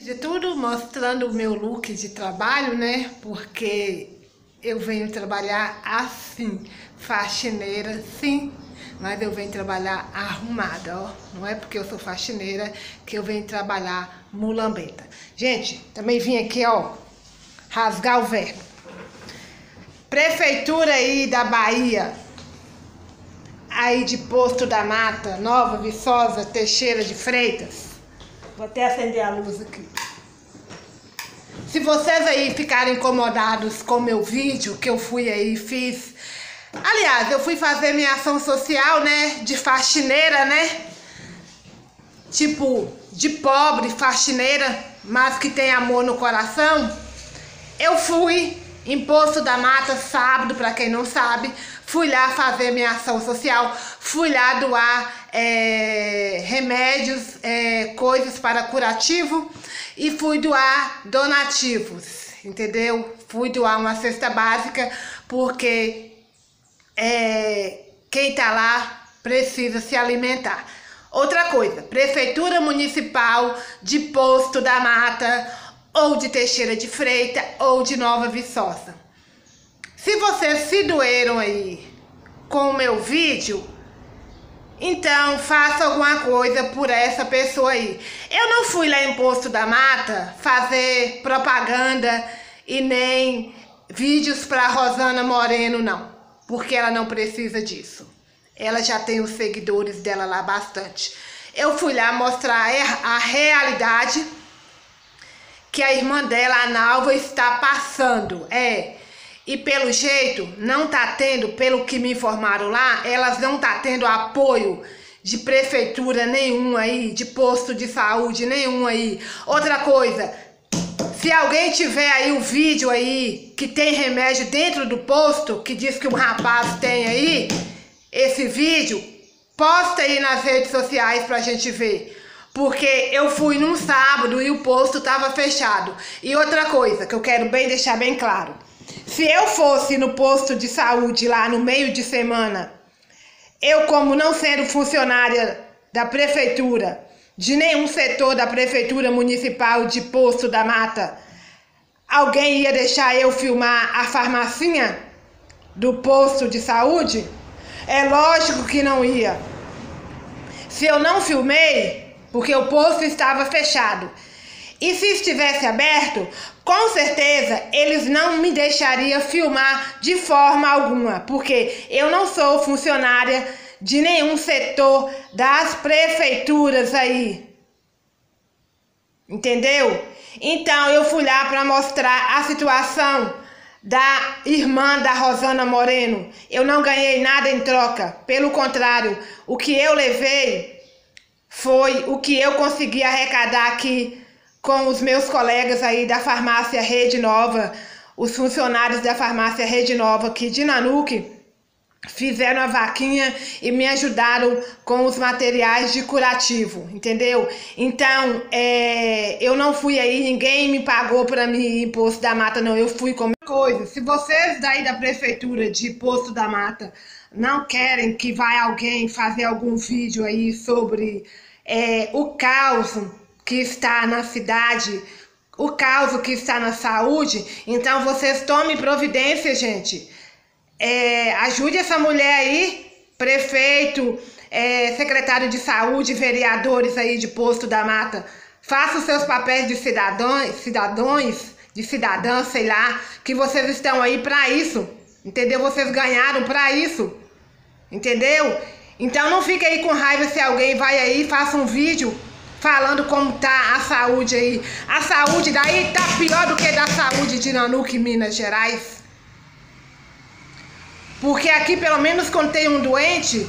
De tudo mostrando o meu look de trabalho, né? Porque eu venho trabalhar assim, faxineira, sim, mas eu venho trabalhar arrumada, ó. Não é porque eu sou faxineira que eu venho trabalhar mulambenta. Gente, também vim aqui, ó, rasgar o verbo. Prefeitura aí da Bahia, aí de Posto da Mata, Nova Viçosa, Teixeira de Freitas. Vou até acender a luz aqui. Se vocês aí ficarem incomodados com o meu vídeo, que eu fui aí e fiz... Aliás, eu fui fazer minha ação social, né? De faxineira, né? Tipo, de pobre faxineira, mas que tem amor no coração. Eu fui em Posto da Mata sábado, pra quem não sabe. Fui lá fazer minha ação social. Fui lá doar remédios, coisas para curativo. E fui doar donativos, entendeu? Fui doar uma cesta básica porque quem tá lá precisa se alimentar. Outra coisa, Prefeitura Municipal de Posto da Mata, ou de Teixeira de Freitas, ou de Nova Viçosa. Se vocês se doeram aí com o meu vídeo, então faça alguma coisa por essa pessoa aí. Eu não fui lá em Posto da Mata fazer propaganda e nem vídeos para Rosana Moreno, não. Porque ela não precisa disso. Ela já tem os seguidores dela lá bastante. Eu fui lá mostrar a realidade que a irmã dela, a Nalva, está passando. E pelo jeito, não tá tendo, pelo que me informaram lá, elas não tá tendo apoio de prefeitura nenhum aí, de posto de saúde nenhum aí. Outra coisa, se alguém tiver aí o vídeo aí, que tem remédio dentro do posto, que diz que um rapaz tem aí, esse vídeo, posta aí nas redes sociais pra gente ver. Porque eu fui num sábado e o posto tava fechado. E outra coisa, que eu quero bem deixar bem claro. Se eu fosse no posto de saúde lá no meio de semana, eu, como não sendo funcionária da prefeitura, de nenhum setor da prefeitura municipal de Posto da Mata, alguém ia deixar eu filmar a farmacinha do posto de saúde? É lógico que não ia. Se eu não filmei, porque o posto estava fechado, e se estivesse aberto, com certeza eles não me deixariam filmar de forma alguma, porque eu não sou funcionária de nenhum setor das prefeituras aí. Entendeu? Então eu fui lá para mostrar a situação da irmã da Rosana Moreno. Eu não ganhei nada em troca, pelo contrário, o que eu levei foi o que eu consegui arrecadar aqui com os meus colegas aí da farmácia Rede Nova, os funcionários da farmácia Rede Nova aqui de Nanuque, fizeram a vaquinha e me ajudaram com os materiais de curativo, entendeu? Então, eu não fui aí, ninguém me pagou para mim ir em Posto da Mata, não, eu fui com coisa. Se vocês daí da prefeitura de Posto da Mata não querem que vai alguém fazer algum vídeo aí sobre o caos que está na cidade, o caos que está na saúde, então vocês tomem providência, gente. Ajude essa mulher aí, prefeito, secretário de saúde, vereadores aí de Posto da Mata. Faça os seus papéis de cidadã, sei lá, que vocês estão aí para isso, entendeu? Vocês ganharam para isso, entendeu? Então não fique aí com raiva se alguém vai aí e faça um vídeo falando como tá a saúde aí. A saúde daí tá pior do que da saúde de Nanuque, Minas Gerais. Porque aqui, pelo menos, quando tem um doente,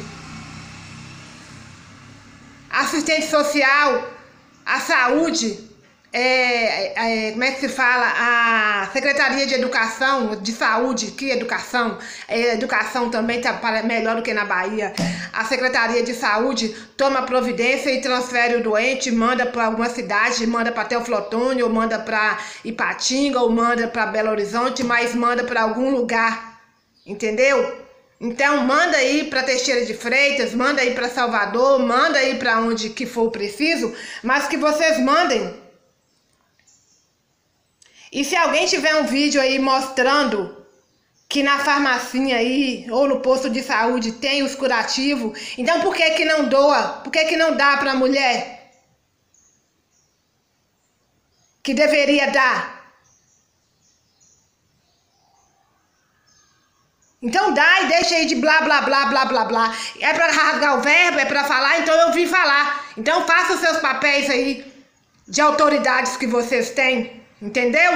assistente social, a saúde, como é que se fala? A Secretaria de Educação, de Saúde, que educação? Educação também tá melhor do que na Bahia. A Secretaria de Saúde toma providência e transfere o doente, manda para alguma cidade, manda para Teoflotone, ou manda para Ipatinga, ou manda para Belo Horizonte, mas manda para algum lugar, entendeu? Então manda aí para Teixeira de Freitas, manda aí para Salvador, manda aí para onde que for preciso, mas que vocês mandem E se alguém tiver um vídeo aí mostrando que na farmacinha aí, ou no posto de saúde, tem os curativos, então por que que não doa? Por que que não dá para a mulher? Que deveria dar. Então dá e deixa aí de blá, blá, blá, blá, blá, blá. É para rasgar o verbo, é para falar, então eu vim falar. Então faça os seus papéis aí de autoridades que vocês têm, entendeu?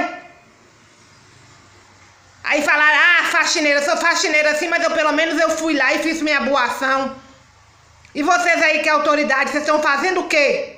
Aí falaram, ah, faxineira, sou faxineira assim, mas pelo menos eu fui lá e fiz minha boa ação. E vocês aí que é autoridade, vocês estão fazendo o quê?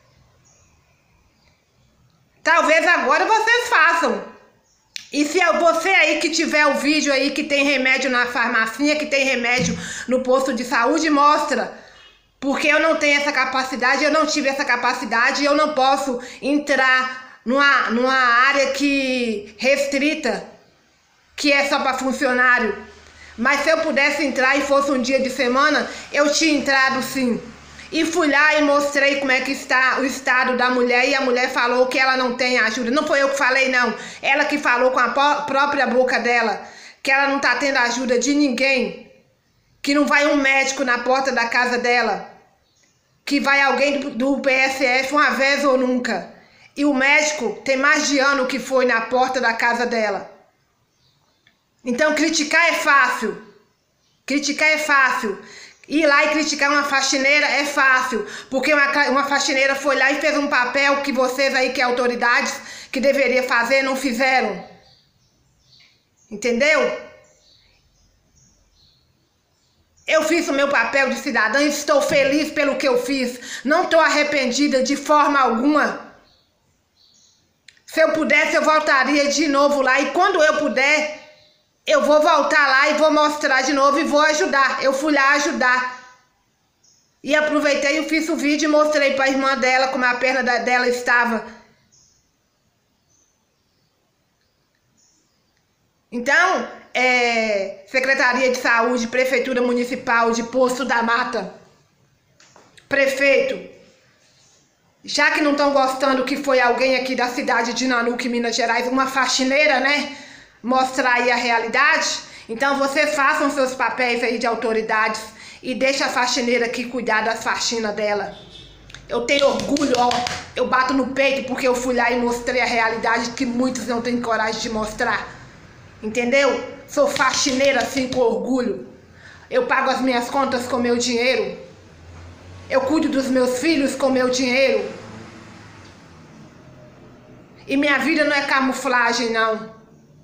Talvez agora vocês façam. E se você aí que tiver o vídeo aí que tem remédio na farmacinha, que tem remédio no posto de saúde, mostra. Porque eu não tenho essa capacidade, eu não tive essa capacidade, eu não posso entrar numa área que restrita, que é só para funcionário. Mas se eu pudesse entrar e fosse um dia de semana, eu tinha entrado sim. E fui lá e mostrei como é que está o estado da mulher, e a mulher falou que ela não tem ajuda. Não foi eu que falei, não. Ela que falou com a própria boca dela que ela não está tendo ajuda de ninguém. Que não vai um médico na porta da casa dela. Que vai alguém do PSF uma vez ou nunca. E o médico tem mais de ano que foi na porta da casa dela. Então criticar é fácil. Criticar é fácil. Ir lá e criticar uma faxineira é fácil, porque uma faxineira foi lá e fez um papel que vocês aí, que é autoridades, que deveria fazer, não fizeram. Entendeu? Eu fiz o meu papel de cidadã e estou feliz pelo que eu fiz. Não estou arrependida de forma alguma. Se eu pudesse, eu voltaria de novo lá, e quando eu puder, eu vou voltar lá e vou mostrar de novo e vou ajudar. Eu fui lá ajudar. E aproveitei e fiz o vídeo e mostrei para a irmã dela como a perna dela estava. Então, Secretaria de Saúde, Prefeitura Municipal de Poço da Mata, prefeito, já que não estão gostando que foi alguém aqui da cidade de Nanuque, Minas Gerais, uma faxineira, né? Mostrar aí a realidade, então vocês façam seus papéis aí de autoridades e deixa a faxineira aqui cuidar das faxinas dela. Eu tenho orgulho, ó, eu bato no peito porque eu fui lá e mostrei a realidade que muitos não têm coragem de mostrar, entendeu? Sou faxineira assim com orgulho, eu pago as minhas contas com meu dinheiro, eu cuido dos meus filhos com meu dinheiro, e minha vida não é camuflagem não.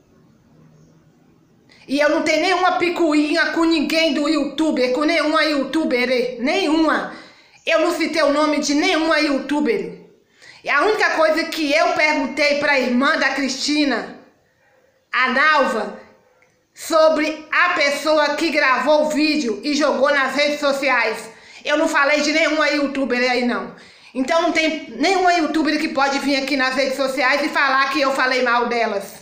E eu não tenho nenhuma picuinha com ninguém do youtuber, com nenhuma youtuber, nenhuma. Eu não citei o nome de nenhuma youtuber. E a única coisa que eu perguntei para a irmã da Cristina, a Nalva, sobre a pessoa que gravou o vídeo e jogou nas redes sociais. Eu não falei de nenhuma youtuber aí não. Então não tem nenhuma youtuber que pode vir aqui nas redes sociais e falar que eu falei mal delas.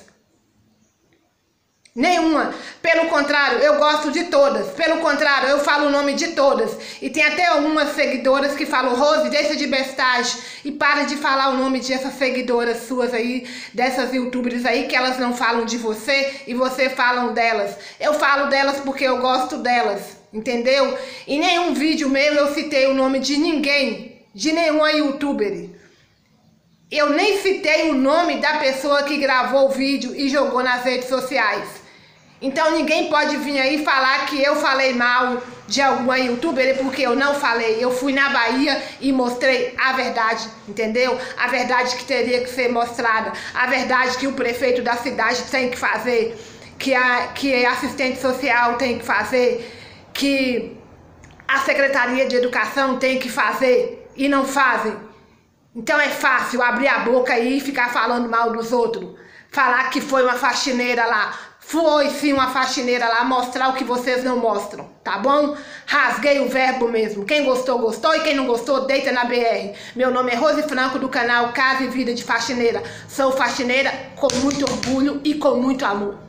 Nenhuma. Pelo contrário, eu gosto de todas. Pelo contrário, eu falo o nome de todas. E tem até algumas seguidoras que falam, Rose, deixa de bestagem e para de falar o nome dessas seguidoras suas aí, dessas youtubers aí, que elas não falam de você e você falam delas. Eu falo delas porque eu gosto delas, entendeu? Em nenhum vídeo meu eu citei o nome de ninguém, de nenhuma youtuber. Eu nem citei o nome da pessoa que gravou o vídeo e jogou nas redes sociais. Então ninguém pode vir aí falar que eu falei mal de alguma youtuber, porque eu não falei. Eu fui na Bahia e mostrei a verdade, entendeu? A verdade que teria que ser mostrada, a verdade que o prefeito da cidade tem que fazer, que a assistente social tem que fazer, que a Secretaria de Educação tem que fazer e não fazem. Então é fácil abrir a boca aí e ficar falando mal dos outros. Falar que foi uma faxineira lá. Foi sim uma faxineira lá, mostrar o que vocês não mostram, tá bom? Rasguei o verbo mesmo. Quem gostou, gostou, e quem não gostou, deita na BR. Meu nome é Rose Franco, do canal Casa e Vida de Faxineira. Sou faxineira com muito orgulho e com muito amor.